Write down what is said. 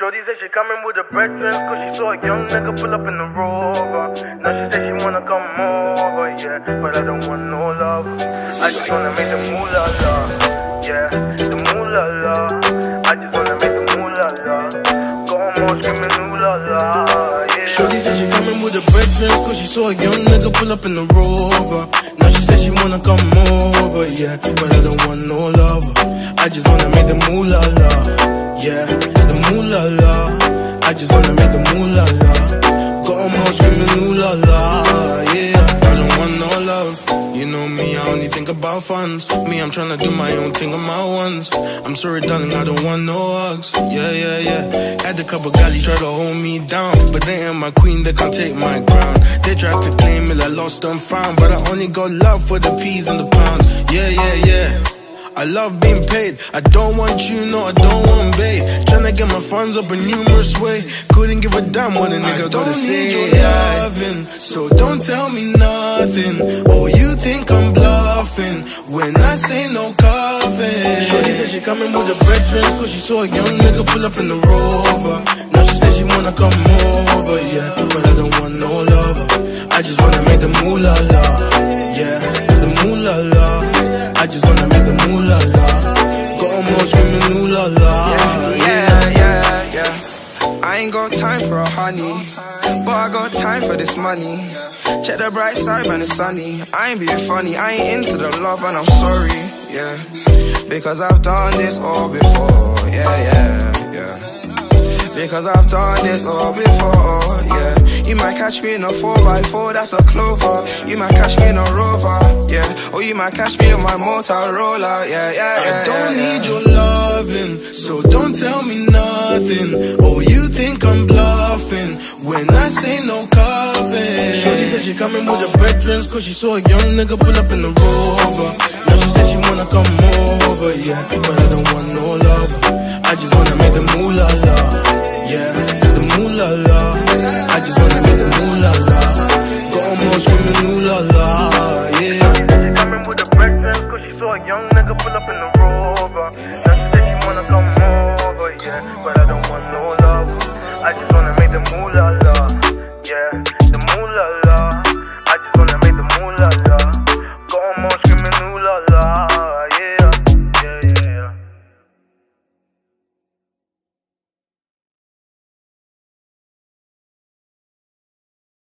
Shorty said she coming with her brethren, cause she saw a young nigga pull up in the rover. Now she said she wanna come over, yeah, but I don't want no love. I just wanna make the moolah la, yeah, the moolah la. I just wanna make the moolah la. Go on more screaming ooh la la, yeah. Shorty said she coming with her brethren, cause she saw a young nigga pull up in the rover. Now she said she wanna come over, yeah, but I don't want no love. I just wanna make the moolah la, yeah, the moolah la. I just wanna make the moolah la. Got 'em all screaming ooh la la, yeah. I don't want no love. You know me, I only think about funds. Me, I'm tryna do my own thing on my ones. I'm sorry, darling, I don't want no hugs. Yeah, yeah, yeah. Had a couple galley try to hold me down, but they ain't my queen, they can't take my crown. They tried to claim it, I lost and found, but I only got love for the peas and the pounds. Yeah, yeah, yeah. I love being paid. I don't want you, no, I don't want bait. Tryna get my funds up in numerous way. Couldn't give a damn what a nigga gotta say. I don't need your loving, so don't tell me nothing. Oh, you think I'm bluffing when I say no coffin. Shorty said she coming with her brethren, cause she saw a young nigga pull up in the rover. Now she said she wanna come over, yeah, but I don't want no lover. I just wanna make the moolah la, yeah, the moolah la. I just wanna make the moolah la. Got 'em all screaming ooh la la. Yeah. I ain't got time for a honey, but I got time for this money. Check the bright side when it's sunny. I ain't being funny, I ain't into the love and I'm sorry, yeah, because I've done this all before, yeah. Because I've done this all before, yeah. You might catch me in a 4x4, that's a clover. You might catch me in a rover, yeah. Or you might catch me in my Motorola, yeah. I don't need your loving, so don't tell me nothing. Oh, you think I'm bluffing when I say no coffin. Shorty said she coming with her brethren, cause she saw a young nigga pull up in the rover. Now she said she wanna come over, yeah, but I don't want no love. I just wanna make the moolah la, yeah, the moolah la. I just wanna make the moolah la. Got 'em all screaming ooh la la, yeah. She coming with the brethren, cause she saw a young nigga pull up in the rover. Now she said she wanna come over, yeah, but I don't want no love. I just wanna make the moolah la, yeah, the moolah la. I just wanna make the moolah la.